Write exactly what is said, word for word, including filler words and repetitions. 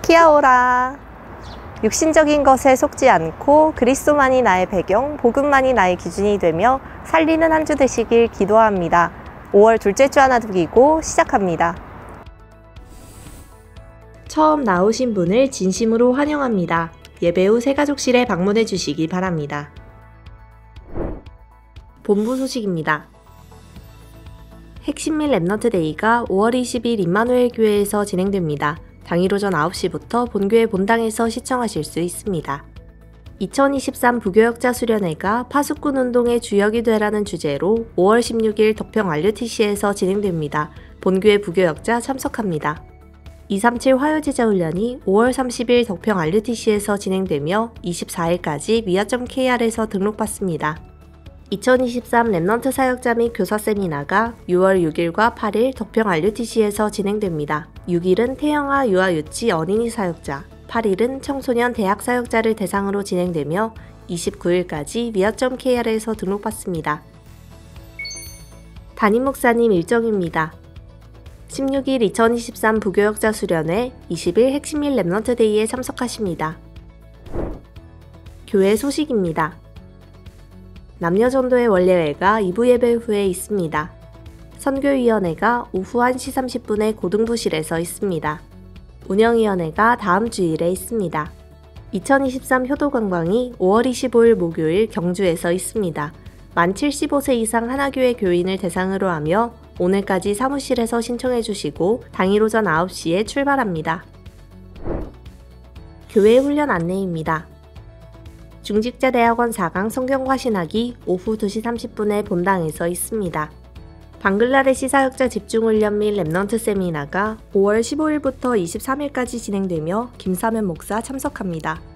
키아오라. 육신적인 것에 속지 않고 그리스도만이 나의 배경, 복음만이 나의 기준이 되며 살리는 한 주 되시길 기도합니다. 오월 둘째 주 하나둘이고 시작합니다. 처음 나오신 분을 진심으로 환영합니다. 예배 후 새가족실에 방문해 주시기 바랍니다. 본부 소식입니다. 핵심 및 랩넌트 데이가 오월 이십일 임마누엘 교회에서 진행됩니다. 당일 오전 아홉 시부터 본교회 본당에서 시청하실 수 있습니다. 이천이십삼 부교역자 수련회가 파수꾼 운동의 주역이 되라는 주제로 오월 십육일 덕평 알유티씨에서 진행됩니다. 본교회 부교역자 참석합니다. 이삼칠 화요제자 훈련이 오월 삼십일 덕평 알유티씨에서 진행되며 이십사일까지 미아 점 케이알에서 등록받습니다. 이천이십삼 랩넌트 사역자 및 교사 세미나가 유월 육일과 팔일 덕평 알유티씨에서 진행됩니다. 육일은 태영아 유아 유치 어린이 사역자, 팔일은 청소년 대학 사역자를 대상으로 진행되며 이십구일까지 미아 점 케이알에서 등록받습니다. 담임 목사님 일정입니다. 십육일 이천이십삼 부교역자 수련회, 이십일 핵심 및 랩넌트 데이에 참석하십니다. 교회 소식입니다. 남녀전도회 원례회가 이 부 예배 후에 있습니다. 선교위원회가 오후 한 시 삼십 분에 고등부실에서 있습니다. 운영위원회가 다음 주일에 있습니다. 이천이십삼 효도관광이 오월 이십오일 목요일 경주에서 있습니다. 만 칠십오 세 이상 하나교회 교인을 대상으로 하며 오늘까지 사무실에서 신청해 주시고 당일 오전 아홉 시에 출발합니다. 교회 훈련 안내입니다. 중직자대학원 사 강 성경과 신학이 오후 두 시 삼십 분에 본당에서 있습니다. 방글라데시 사역자 집중훈련 및 랩넌트 세미나가 오월 십오일부터 이십삼일까지 진행되며 김사면 목사 참석합니다.